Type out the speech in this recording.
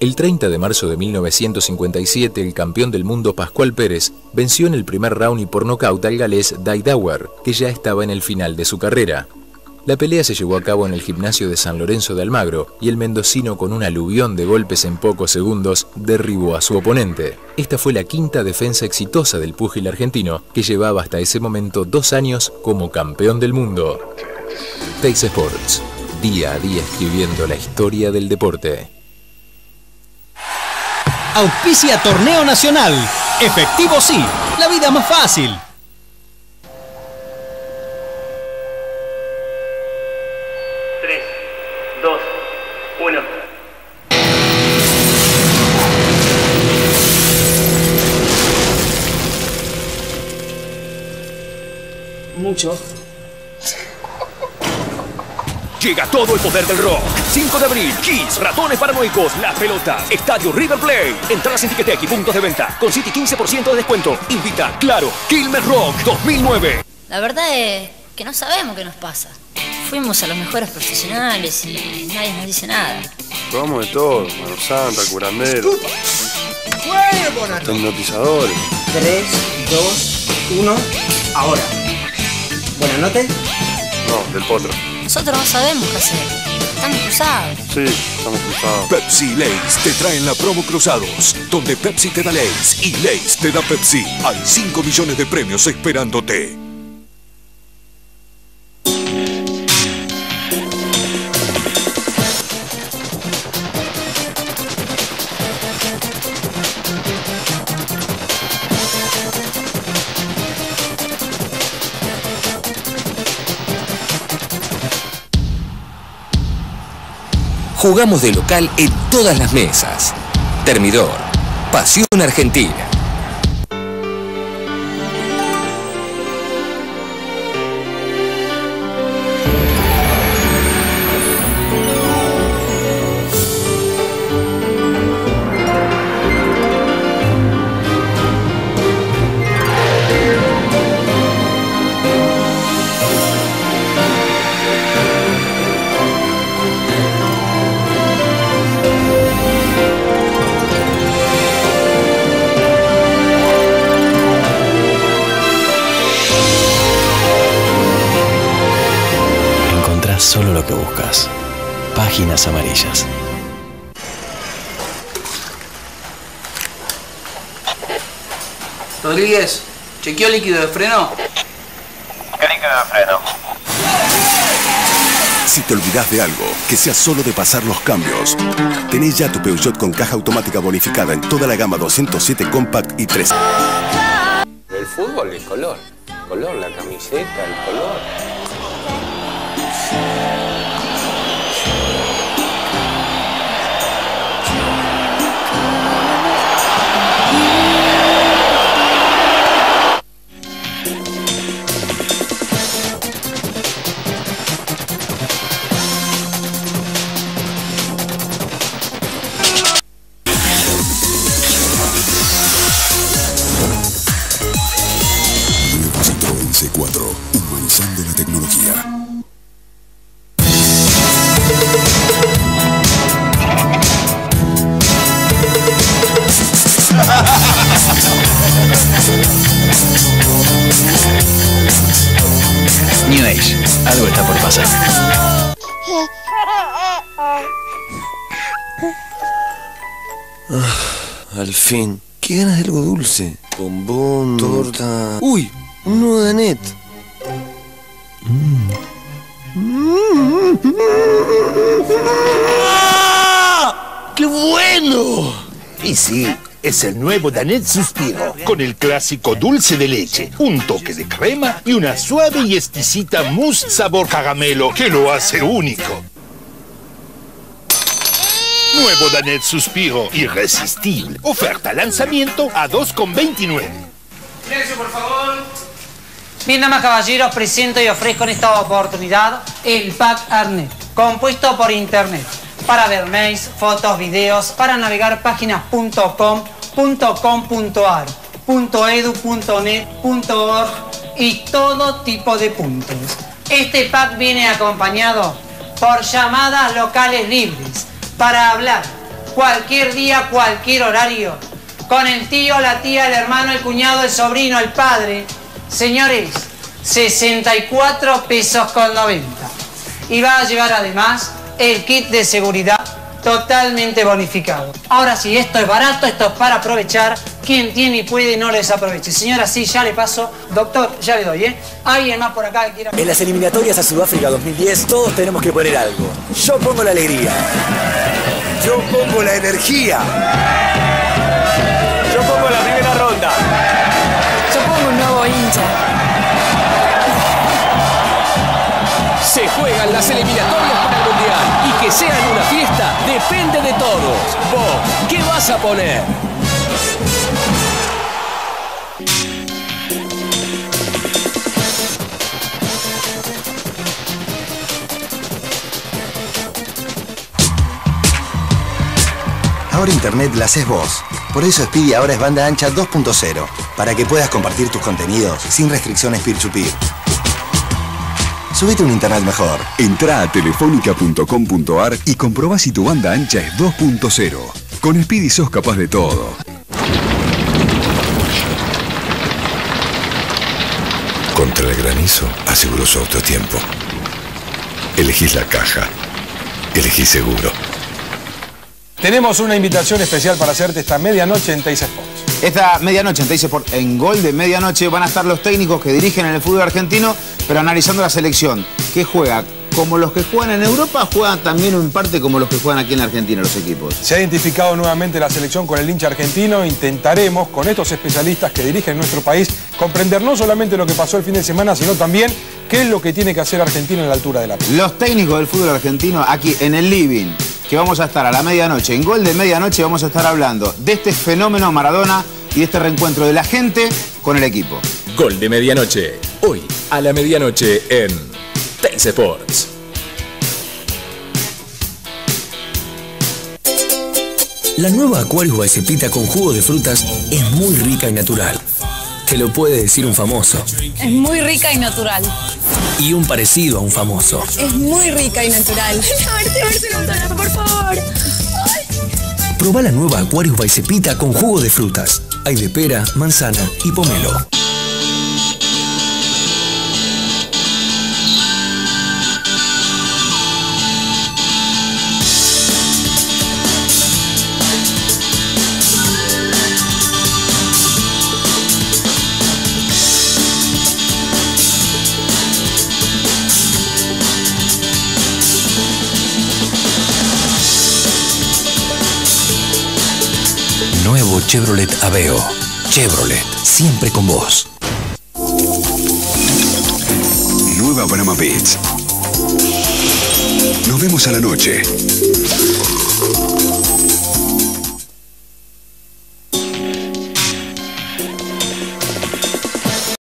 El 30 de marzo de 1957, el campeón del mundo Pascual Pérez venció en el primer round y por nocaut al galés Dai Dauer, que ya estaba en el final de su carrera. La pelea se llevó a cabo en el gimnasio de San Lorenzo de Almagro y el mendocino, con un aluvión de golpes en pocos segundos, derribó a su oponente. Esta fue la quinta defensa exitosa del púgil argentino, que llevaba hasta ese momento 2 años como campeón del mundo. Teis Sports, día a día escribiendo la historia del deporte. Auspicia Torneo Nacional. Efectivo sí, la vida más fácil. Mucho. Llega todo el poder del rock. 5 de abril, Kiss, Ratones Paranoicos, Las Pelotas, Estadio River Plate. Entradas en Ticketek y puntos de venta. Con City 15% de descuento. Invita, claro, Quilmes Rock 2009. La verdad es que no sabemos qué nos pasa. Fuimos a los mejores profesionales y nadie nos dice nada. Probamos de todo, Mano Santa, curandero, hipnotizadores. 3, 2, 1, ahora. Buenas noches. No, del potro. Nosotros no sabemos qué hacer. Estamos cruzados. Sí, estamos cruzados. Pepsi y Lay's te traen la promo Cruzados, donde Pepsi te da Lay's y Lay's te da Pepsi. Hay 5 millones de premios esperándote. Jugamos de local en todas las mesas. Termidor, Pasión Argentina. Solo lo que buscas. Páginas Amarillas. Rodríguez, ¿chequeó el líquido de freno? ¿Qué líquido de freno? Si te olvidas de algo, que sea solo de pasar los cambios. Tenés ya tu Peugeot con caja automática bonificada en toda la gama 207 Compact y 3. El fútbol es color. Color, la camiseta, el color. C4, humanizando la tecnología. New Age, algo está por pasar. Al fin. Qué ganas de algo dulce. Bombón, torta. ¡Uy! Un nuevo Danet. ¡Qué bueno! Y sí, es el nuevo Danet Suspiro, con el clásico dulce de leche, un toque de crema y una suave y exquisita mousse sabor caramelo que lo hace único. Nuevo Danet Suspiro, irresistible. Oferta lanzamiento a 2,29. Silencio, por favor. Bien, damas, caballeros, presento y ofrezco en esta oportunidad el Pack Arnet, compuesto por internet, para ver mails, fotos, videos, para navegar páginas.com, .com.ar, .edu, .net, .org y todo tipo de puntos. Este pack viene acompañado por llamadas locales libres para hablar, cualquier día, cualquier horario, con el tío, la tía, el hermano, el cuñado, el sobrino, el padre. Señores, 64 pesos con 90. Y va a llevar además el kit de seguridad totalmente bonificado. Ahora sí, esto es barato, esto es para aprovechar. Quien tiene y puede no les aproveche. Señora, sí, ya le paso. Doctor, ya le doy, ¿eh? ¿Alguien más por acá que quiera? En las eliminatorias a Sudáfrica 2010 todos tenemos que poner algo. Yo pongo la alegría. Yo pongo la energía. Yo pongo la primera ronda. Yo pongo un nuevo hincha. Se juegan las eliminatorias para el Mundial y que sean una fiesta depende de todos. ¿Vos qué vas a poner? Ahora internet la haces vos. Por eso Speedy ahora es banda ancha 2.0, para que puedas compartir tus contenidos sin restricciones peer-to-peer. Subite un internet mejor. Entrá a telefónica.com.ar y comprobá si tu banda ancha es 2.0. Con Speedy sos capaz de todo. Contra el granizo, aseguró su autotiempo. Elegís la caja. Elegís seguro. Tenemos una invitación especial para hacerte esta medianoche en Teis Sports. Esta medianoche en Teis Sports, en Gol de Medianoche, van a estar los técnicos que dirigen en el fútbol argentino, pero analizando la selección, que juega como los que juegan en Europa, juegan también en parte como los que juegan aquí en Argentina, los equipos. Se ha identificado nuevamente la selección con el hincha argentino. Intentaremos, con estos especialistas que dirigen nuestro país, comprender no solamente lo que pasó el fin de semana, sino también qué es lo que tiene que hacer Argentina en la altura de la pelota. Los técnicos del fútbol argentino aquí en el living, que vamos a estar a la medianoche, en Gol de Medianoche, vamos a estar hablando de este fenómeno Maradona y de este reencuentro de la gente con el equipo. Gol de Medianoche, hoy a la medianoche en Teis Sports. La nueva Aquarius by Cepita con jugo de frutas es muy rica y natural. Te lo puede decir un famoso. Es muy rica y natural. Y un parecido a un famoso. Es muy rica y natural. A ver, por favor. Ay. Probá la nueva Aquarius by Cepita con jugo de frutas. Hay de pera, manzana y pomelo. Nuevo Chevrolet Aveo. Chevrolet, siempre con vos. Nueva Brahma Beats. Nos vemos a la noche.